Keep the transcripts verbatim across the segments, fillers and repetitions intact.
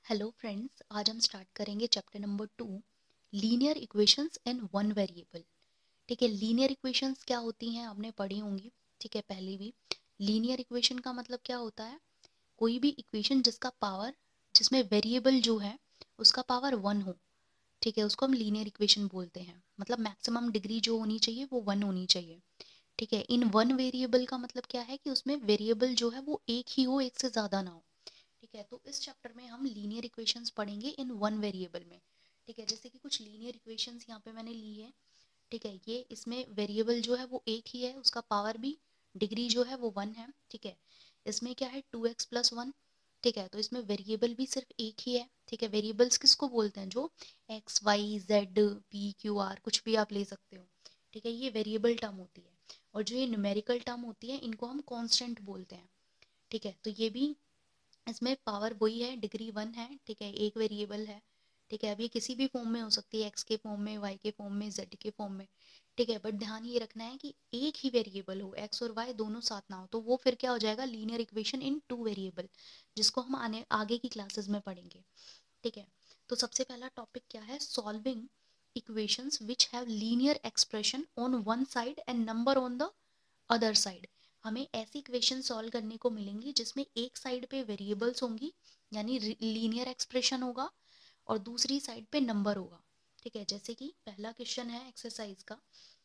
Hello friends, आज हम start करेंगे chapter number two, linear equations and one variable. ठीक है, लीनियर इक्वेशंस क्या होती हैं आपने पढ़ी होंगी। ठीक है, पहले भी। लीनियर इक्वेशन का मतलब क्या होता है? कोई भी इक्वेशन जिसका पावर, जिसमें वेरिएबल जो है उसका पावर वन हो। ठीक है, उसको हम लीनियर इक्वेशन बोलते हैं। मतलब मैक्सिमम डिग्री जो होनी चाहिए वो वन होनी चाहिए। ठीक है, इन वन वेरिएबल का मतलब क्या है कि उसमें वेरिएबल जो है वो एक ही हो, एक से ज़्यादा ना हो। ठीक है, तो इस चैप्टर में हम लीनियर इक्वेशंस पढ़ेंगे इन वन वेरिएबल में। ठीक है, जैसे कि कुछ लीनियर इक्वेशंस यहाँ पे मैंने ली है। ठीक है, ये इसमें वेरिएबल जो है वो एक ही है, उसका पावर भी, डिग्री जो है वो वन है। ठीक है, इसमें क्या है, टू एक्स प्लस वन। ठीक है, तो इसमें वेरिएबल भी सिर्फ एक ही है। ठीक है, वेरिएबल्स किसको बोलते हैं? जो X Y Z P Q R कुछ भी आप ले सकते हो। ठीक है, ये वेरिएबल टर्म होती है। और जो ये न्यूमेरिकल टर्म होती है इनको हम कॉन्स्टेंट बोलते हैं। ठीक है, तो ये भी, इसमें पावर वही है, डिग्री वन है। ठीक है, एक वेरिएबल है। ठीक है, अब ये किसी भी फॉर्म में हो सकती है, एक्स के फॉर्म में, वाई के फॉर्म में, जेड के फॉर्म में। ठीक है, बट ध्यान ये रखना है कि एक ही वेरिएबल हो, एक्स और वाई दोनों साथ ना हो, तो वो फिर क्या हो जाएगा, linear equation in two variable, जिसको हम आने आगे की क्लासेस में पढ़ेंगे। ठीक है, तो सबसे पहला टॉपिक क्या है, solving equations which have linear expression on one side and number on the other side. हमें ऐसी इक्वेशन सॉल्व करने को मिलेंगी जिसमें एक साइड पे वेरिएबल्स होंगी, यानी लीनियर एक्सप्रेशन होगा, और दूसरी साइड पे नंबर होगा। ठीक है, जैसे कि पहला क्वेश्चन है एक्सरसाइज का,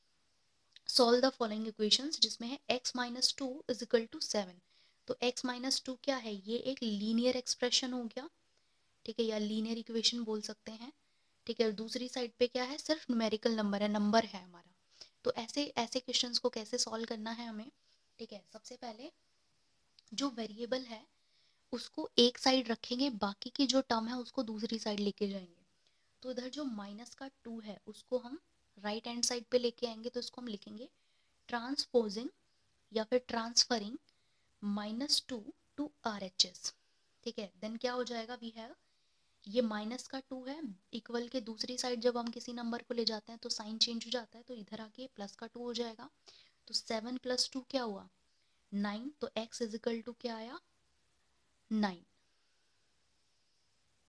सॉल्व द फॉलोइंग इक्वेशंस, जिसमें है x minus two is equal to seven. तो x माइनस टू क्या है, ये एक लीनियर एक्सप्रेशन हो गया। ठीक है, या लीनियर इक्वेशन बोल सकते हैं। ठीक है, और दूसरी साइड पे क्या है, सिर्फ न्यूमेरिकल नंबर है, नंबर है हमारा। तो ऐसे ऐसे क्वेश्चंस को कैसे सॉल्व करना है हमें। ठीक है, सबसे पहले जो वेरिएबल है उसको एक साइड रखेंगे, बाकी की जो टर्म है उसको दूसरी साइड लेके जाएंगे। तो इधर जो माइनस का टू है उसको हम राइट हैंड साइड पे लेके आएंगे, तो इसको हम लिखेंगे ट्रांसपोजिंग या फिर transferring minus two to R H S. ठीक है, देन क्या हो जाएगा, वी हैव, ये माइनस का टू है, इक्वल के दूसरी साइड जब हम किसी नंबर को ले जाते हैं तो साइन चेंज हो जाता है, तो इधर आके प्लस का टू हो जाएगा। तो सेवन प्लस टू क्या हुआ, नाइन। तो x इज इक्वल टू क्या आया, नाइन।